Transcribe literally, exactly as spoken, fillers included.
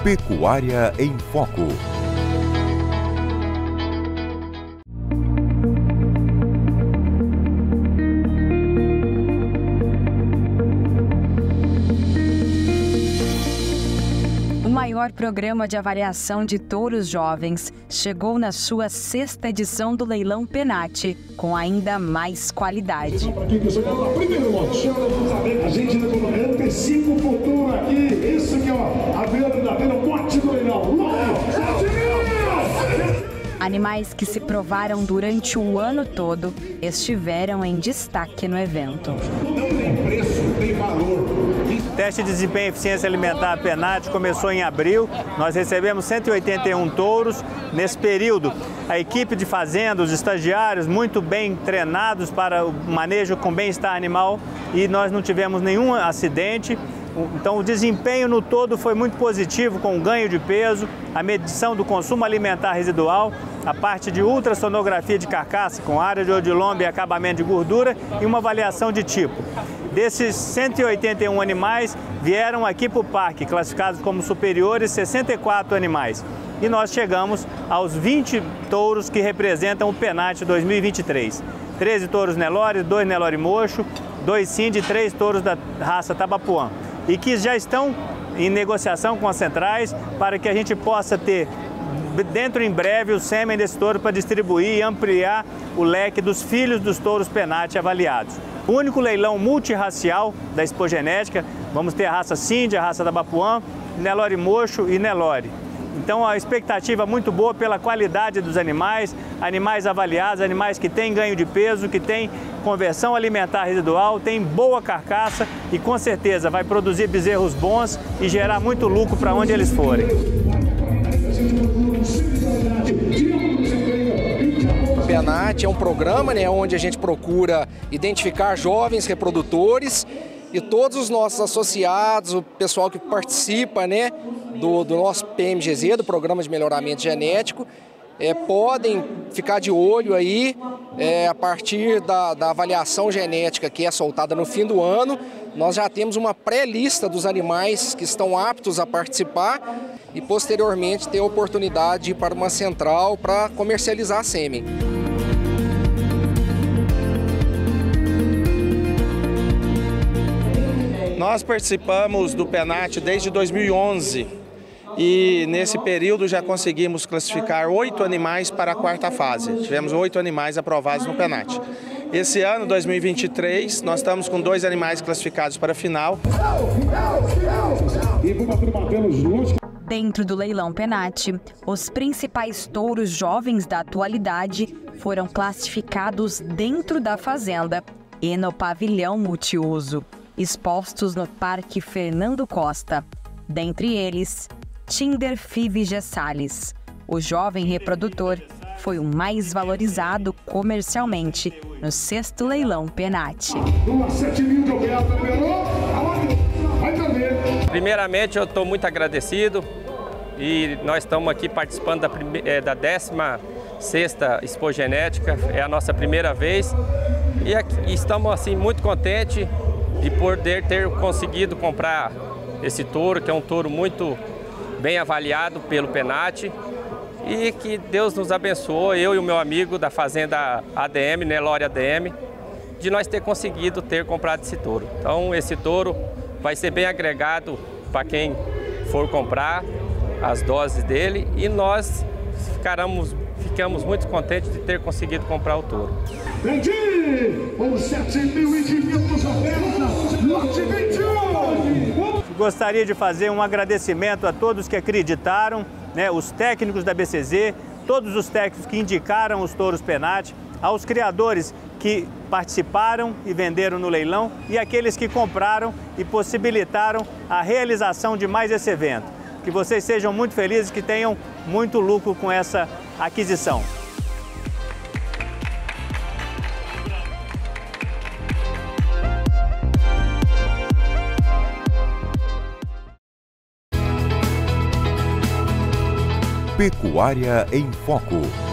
Pecuária em Foco. O maior programa de avaliação de touros jovens chegou na sua sexta edição do Leilão Penat, com ainda mais qualidade. A gente antecipa o futuro aqui, isso que ó, a verdadeira morte do leilão. Animais que se provaram durante o ano todo estiveram em destaque no evento. Não tem preço, tem valor. O teste de desempenho e eficiência alimentar Penat começou em abril. Nós recebemos cento e oitenta e um touros. Nesse período, a equipe de fazenda, os estagiários, muito bem treinados para o manejo com bem-estar animal, e nós não tivemos nenhum acidente. Então o desempenho no todo foi muito positivo, com ganho de peso, a medição do consumo alimentar residual, a parte de ultrassonografia de carcaça com área de odilombo e acabamento de gordura e uma avaliação de tipo. Desses cento e oitenta e um animais, vieram aqui para o parque, classificados como superiores, sessenta e quatro animais. E nós chegamos aos vinte touros que representam o Penat dois mil e vinte e três. treze touros Nelore, dois Nelore Mocho, dois Sind e três touros da raça Tabapuã. E que já estão em negociação com as centrais para que a gente possa ter, dentro em breve, o sêmen desse touro para distribuir e ampliar o leque dos filhos dos touros Penat avaliados. O único leilão multirracial da Expogenética, vamos ter a raça Sind, a raça Tabapuã, Nelore Mocho e Nelore. Então a expectativa é muito boa pela qualidade dos animais, animais avaliados, animais que têm ganho de peso, que têm conversão alimentar residual, têm boa carcaça e com certeza vai produzir bezerros bons e gerar muito lucro para onde eles forem. O Penat é um programa, né, onde a gente procura identificar jovens reprodutores e todos os nossos associados, o pessoal que participa, né, do, do nosso P M G Z, do Programa de Melhoramento Genético, é, podem ficar de olho aí é, a partir da, da avaliação genética que é soltada no fim do ano. Nós já temos uma pré-lista dos animais que estão aptos a participar e posteriormente ter a oportunidade de ir para uma central para comercializar sêmen. Nós participamos do Penat desde dois mil e onze e nesse período já conseguimos classificar oito animais para a quarta fase. Tivemos oito animais aprovados no Penat. Esse ano, dois mil e vinte e três, nós estamos com dois animais classificados para a final. Dentro do leilão Penat, os principais touros jovens da atualidade foram classificados dentro da fazenda e no pavilhão multiuso, expostos no Parque Fernando Costa. Dentre eles, Tinder Five Gessales. O jovem reprodutor foi o mais valorizado comercialmente no sexto leilão Penat. Primeiramente, eu estou muito agradecido e nós estamos aqui participando da, é, da décima sexta Expogenética, é a nossa primeira vez e, aqui, e estamos assim, muito contentes de poder ter conseguido comprar esse touro, que é um touro muito bem avaliado pelo Penat, e que Deus nos abençoou, eu e o meu amigo da fazenda A D M, Nelore A D M, de nós ter conseguido ter comprado esse touro. Então esse touro vai ser bem agregado para quem for comprar as doses dele e nós ficaremos, ficamos muito contentes de ter conseguido comprar o touro. Vendi por sete mil e quinhentos ofertas, lote vinte e um. Gostaria de fazer um agradecimento a todos que acreditaram, né, os técnicos da B C Z, todos os técnicos que indicaram os touros Penat, aos criadores que participaram e venderam no leilão e aqueles que compraram e possibilitaram a realização de mais esse evento. Que vocês sejam muito felizes, que tenham muito lucro com essa aquisição. Pecuária em Foco.